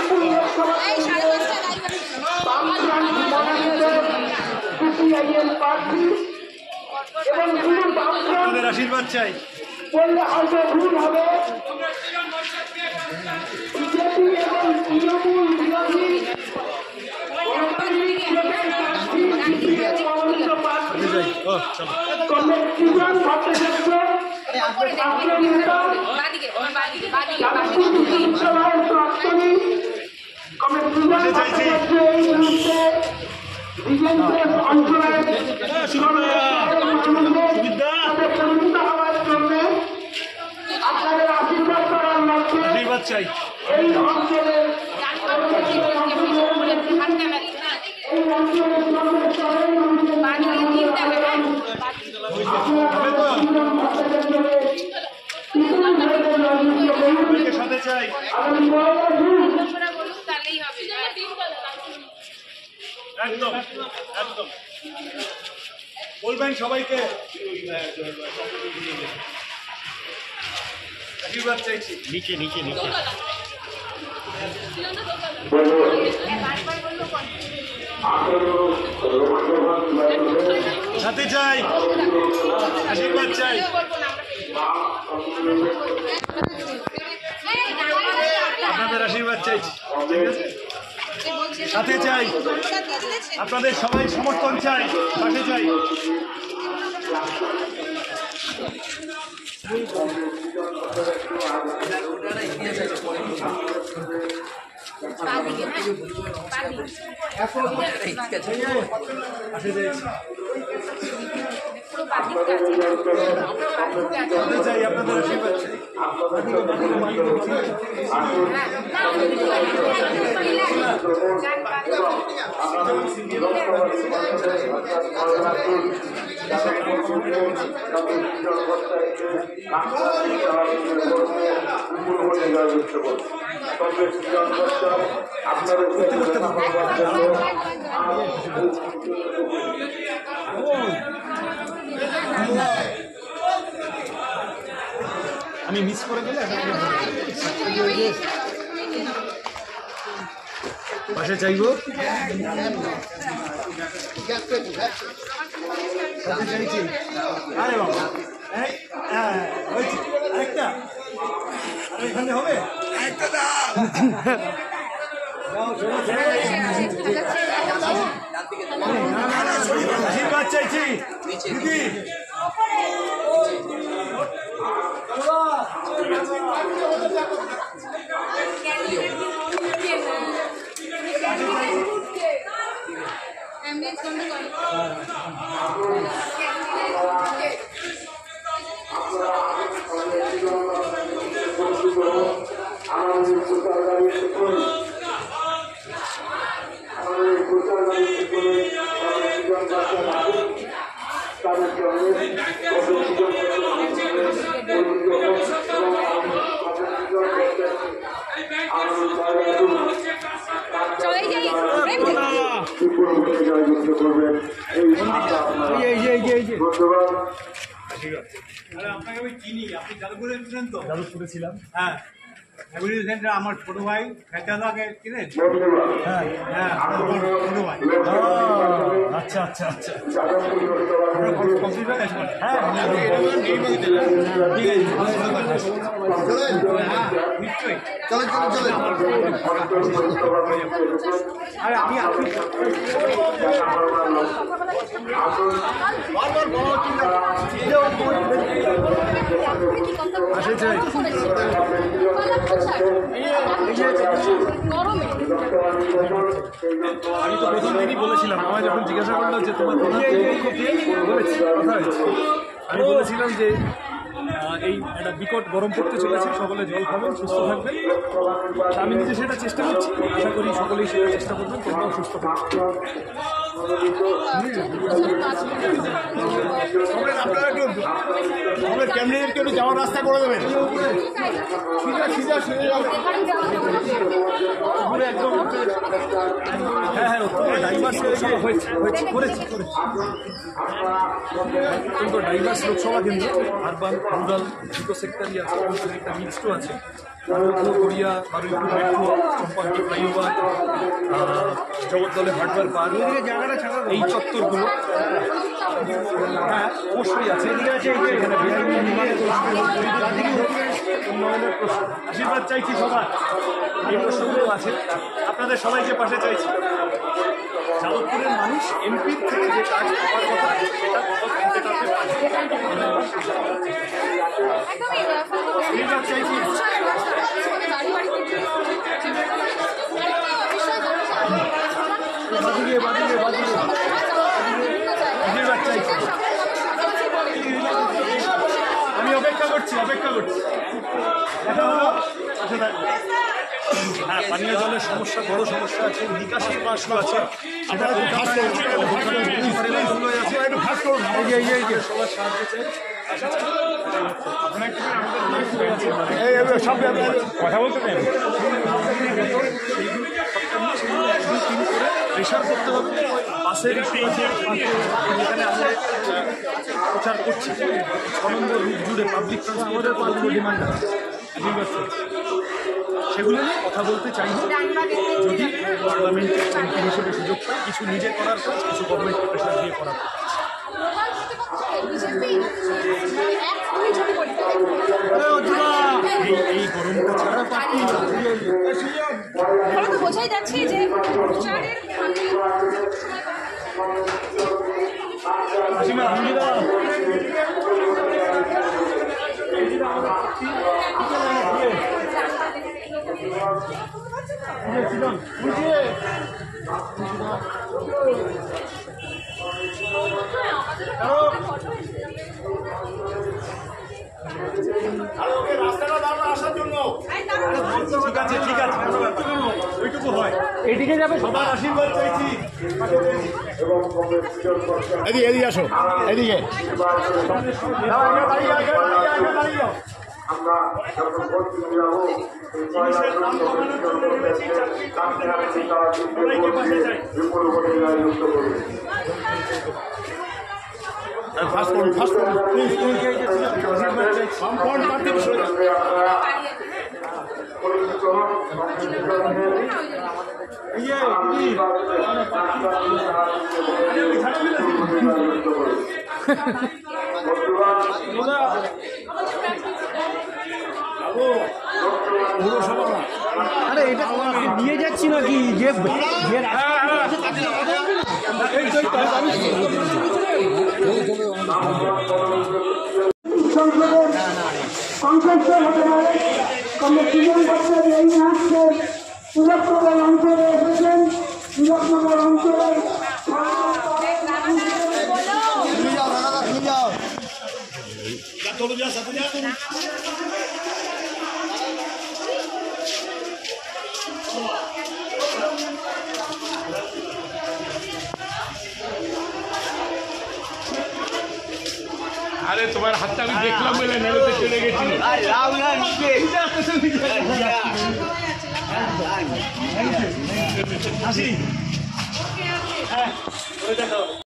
আশীর্বাদ চাই। বললে হয়তো ভুল হবে। বিজেপি এবং তৃণমূল বিরোধী আপনাদের আশীর্বাদ করার লক্ষ্যে আশীর্বাদ চাই। এই অঞ্চলের সাথে চাই। একদম একদম বলবেন সবাইকে আশীর্বাদ চাইছি। নিচে নিচে নিচে সাথে চাই, আশীর্বাদ চাই। আপনাদের আশীর্বাদ চাইছি, ঠিক আছে? সাথে চাই, আপনাদের সবাই সমর্থন চাই, পাশে চাই। চাই আপনাদের আশীর্বাদ চাই। আমি মিস করে গেলে পাশে চাইব। আরে বাবা আরেকটা এখানে হবে আশীর্বাদ চাইছি দিদি। আপনাকে আমি চিনি, আপনি যাদবপুরে ছিলেন তো? যাদবপুরে ছিলাম, হ্যাঁ। আমার ছোট ভাই ফেতাদাকে চিনেন? হ্যাঁ হ্যাঁ, ছোট ভাই। আচ্ছা আচ্ছা আচ্ছা, নিশ্চয়ই। আরে আমি আসে চাই। আমি তো প্রথম দিনই বলেছিলাম, আমায় যখন জিজ্ঞাসা করলো যে তোমার প্রধান বলেছি কথা হয়েছে, আমি বলেছিলাম যে এই একটা বিকট গরম পড়তে চলেছে, সকলে জল খাবেন, সুস্থ থাকবেন। আমি নিজে সেটা চেষ্টা করছি, আশা করি সকলেই সেটা চেষ্টা করবেন, তোমরাও সুস্থ থাকবে। আপনারা একটু আমাদের ক্যান্ডিডেটকে একটু যাওয়ার রাস্তা করে দেবেন। হ্যাঁ হ্যাঁ ডাইভার্স করেছি কিন্তু ডাইভার্স লোকসভা কেন্দ্র আরবান রুরাল দুটো সেক্টরই আছে, একটা মিক্সডও আছে। গড়িয়া বারুইপুর মেট্রো, চম্পাহাটি ফ্লাইওভার, জগদ্দলে হার্ডওয়্যার পার্ক, এই চত্বরগুলো হ্যাঁ অবশ্যই আছে। এখানে উন্নয়নের প্রশ্ন, আশীর্বাদ চাইছি সবার, এই প্রশ্নগুলো আছে। আপনাদের সবাইকে পাশে চাইছি। যাদবপুরের মানুষ এমপির থেকে যে কাজ হওয়ার কথা সেটা আশীর্বাদ চাইছি। আশীর্বাদ চাইছি। আমি অপেক্ষা করছি। হ্যাঁ, পানীয় জলের সমস্যা, বড় সমস্যা আছে, নিকাশির প্রশ্ন আছে, সেটা সবার সাহায্য চাই। কথা বলতে চাই প্রেশার করতে হবে। বাসের এখানে আমরা প্রচার করছি 6 নম্বর রুট জুড়ে পাবলিক ট্রান্সপোর্টের কতগুলো ডিমান্ড আছে, সেগুলো নিয়ে কথা বলতে চাই। যদি পার্লামেন্টের এমপি হিসেবে সুযোগ পাই, কিছু নিজে করার কাজ, কিছু গভর্নমেন্টকে প্রেশার দিয়ে করার কাজ। এই গরমটা ছাড়া বোঝাই যাচ্ছে যে ঠিক আছে ওইটুকু হয়। এদিকে যাবে, সবার আশীর্বাদ চাইছি। এদিকে আসো, এদিকে আমরা যখন প্রস্তুতি যাবো বিপুল ভূমিকায় যুক্ত করব। পরিচিত আরে এটা নিয়ে যাচ্ছি নাকি যে সংসদের কনসেপ্টের হতে পারে কমিশন করতে এই মুহূর্তে তিলকনগর অঞ্চলে এসেছেন। তিলকনগর অঞ্চলের আরে তোমার হাতটা আমি দেখলাম বলে নেড়েতে চলে গেছিল। হাসি হ্যাঁ।